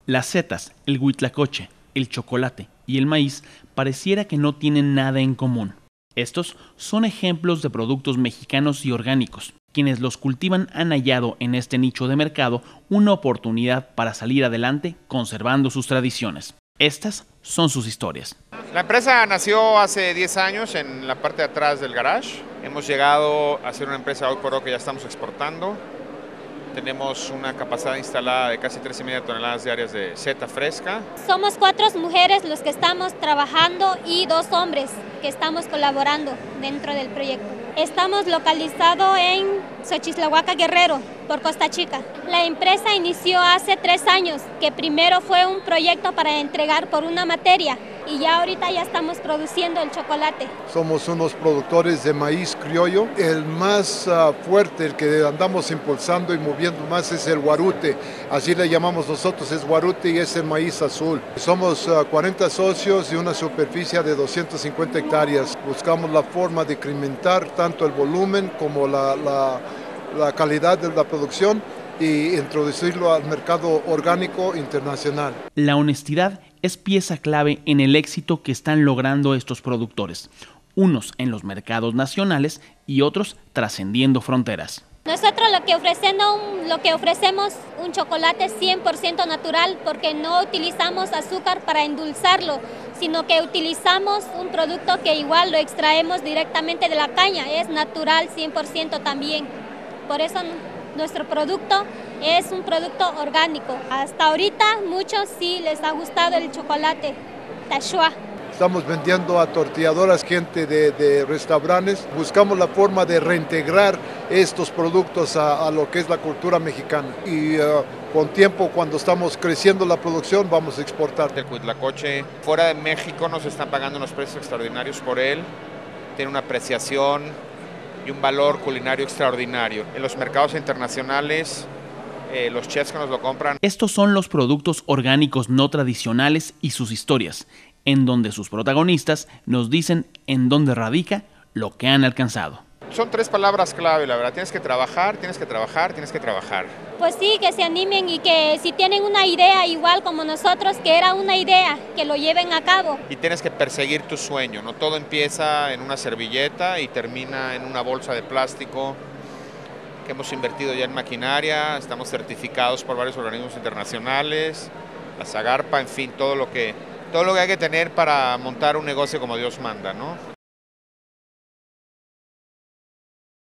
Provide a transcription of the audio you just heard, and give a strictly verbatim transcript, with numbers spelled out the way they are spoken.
Las setas, el huitlacoche, el chocolate y el maíz pareciera que no tienen nada en común. Estos son ejemplos de productos mexicanos y orgánicos. Quienes los cultivan han hallado en este nicho de mercado una oportunidad para salir adelante conservando sus tradiciones. Estas son sus historias. La empresa nació hace diez años en la parte de atrás del garage. Hemos llegado a ser una empresa hoy por hoy que ya estamos exportando. Tenemos una capacidad instalada de casi tres y media toneladas diarias de seta fresca. Somos cuatro mujeres los que estamos trabajando y dos hombres que estamos colaborando dentro del proyecto. Estamos localizados en Xochislahuaca, Guerrero, por Costa Chica. La empresa inició hace tres años, que primero fue un proyecto para entregar por una materia y ya ahorita ya estamos produciendo el chocolate. Somos unos productores de maíz criollo. El más uh, fuerte, el que andamos impulsando y moviendo más es el guarute. Así le llamamos nosotros, es guarute y es el maíz azul. Somos uh, cuarenta socios y una superficie de doscientas cincuenta hectáreas. Buscamos la forma de incrementar tanto el volumen como la, la, la calidad de la producción y introducirlo al mercado orgánico internacional. La honestidad es pieza clave en el éxito que están logrando estos productores, unos en los mercados nacionales y otros trascendiendo fronteras. Nosotros lo que ofrecemos, lo que ofrecemos un chocolate cien por ciento natural, porque no utilizamos azúcar para endulzarlo, sino que utilizamos un producto que igual lo extraemos directamente de la caña, es natural cien por ciento también. Por eso nuestro producto es un producto orgánico. Hasta ahorita muchos sí les ha gustado el chocolate Tashua. Estamos vendiendo a tortilladoras, gente de, de restaurantes. Buscamos la forma de reintegrar estos productos a, a lo que es la cultura mexicana. Y uh, con tiempo, cuando estamos creciendo la producción, vamos a exportar. El huitlacoche fuera de México nos están pagando unos precios extraordinarios por él. Tiene una apreciación y un valor culinario extraordinario. En los mercados internacionales, eh, los chefs que nos lo compran. Estos son los productos orgánicos no tradicionales y sus historias, en donde sus protagonistas nos dicen en dónde radica lo que han alcanzado. Son tres palabras clave, la verdad. Tienes que trabajar, tienes que trabajar, tienes que trabajar. Pues sí, que se animen y que si tienen una idea igual como nosotros, que era una idea, que lo lleven a cabo. Y tienes que perseguir tu sueño, no todo empieza en una servilleta y termina en una bolsa de plástico, que hemos invertido ya en maquinaria, estamos certificados por varios organismos internacionales, la Zagarpa, en fin, todo lo que, todo lo que hay que tener para montar un negocio como Dios manda, ¿no?